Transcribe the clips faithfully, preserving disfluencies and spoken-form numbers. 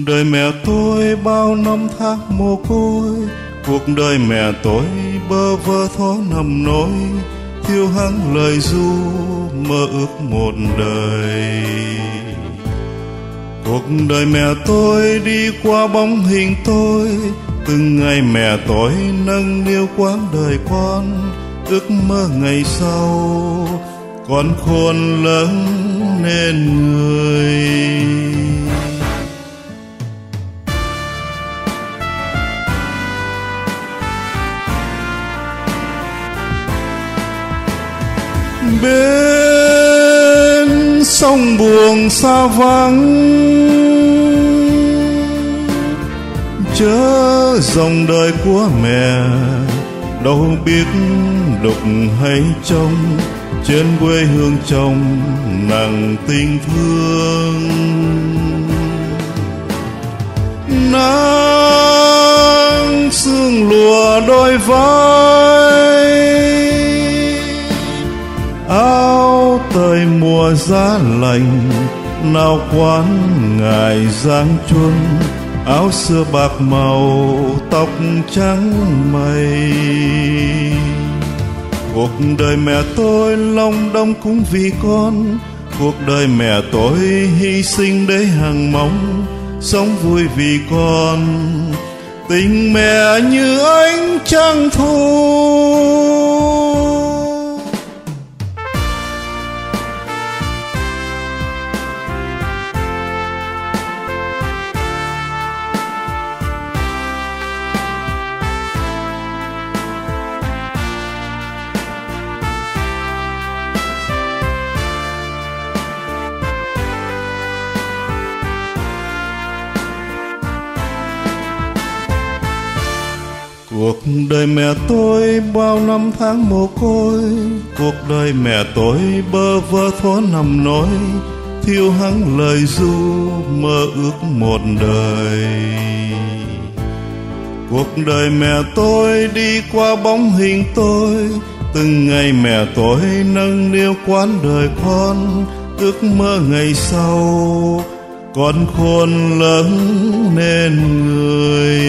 đời mẹ tôi bao năm tháng mồ côi, cuộc đời mẹ tôi bơ vơ thó nằm nỗi, thiêu hăng lời ru mơ ước một đời. Cuộc đời mẹ tôi đi qua bóng hình tôi, từng ngày mẹ tôi nâng niu quãng đời con, ước mơ ngày sau con khôn lớn nên người. Bên sông buồn xa vắng, chớ dòng đời của mẹ đâu biết đục hay trong, trên quê hương chồng nặng tình thương. Nắng sương lùa đôi vai, áo tơi mùa giá lạnh nào quán ngài giáng chuân, áo xưa bạc màu tóc trắng mây. Cuộc đời mẹ tôi long đong cũng vì con, cuộc đời mẹ tôi hy sinh để hằng mong, sống vui vì con. Tình mẹ như ánh trăng thu, cuộc đời mẹ tôi bao năm tháng mồ côi, cuộc đời mẹ tôi bơ vơ thó nằm nỗi, thiêu hăng lời ru mơ ước một đời. Cuộc đời mẹ tôi đi qua bóng hình tôi, từng ngày mẹ tôi nâng niu quán đời con, ước mơ ngày sau con khôn lớn nên người.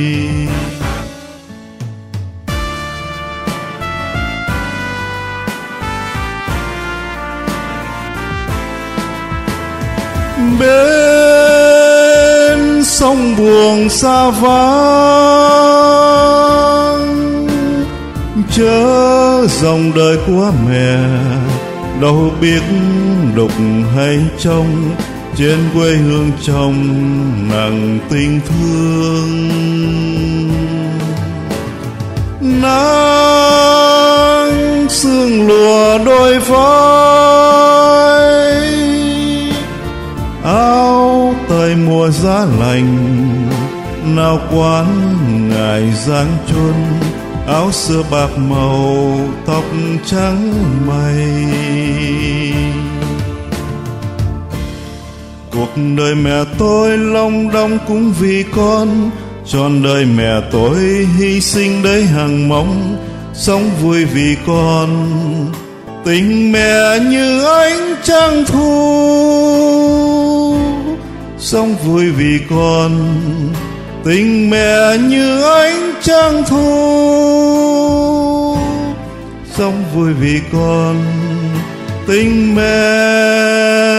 Bên sông buồn xa vắng, chớ dòng đời của mẹ đâu biết đục hay trong, trên quê hương chồng nặng tình thương. Nắng sương lùa đôi vai, áo tơi mùa giá lạnh nào quán ngài giáng chuân, áo xưa bạc màu tóc trắng mây. Cuộc đời mẹ tôi long đong cũng vì con, trọn đời mẹ tôi hy sinh để hằng mong, sống vui vì con. Tình mẹ như ánh trăng thu, sống vui vì con. Tình mẹ như ánh trăng thu, sống vui vì con. Tình mẹ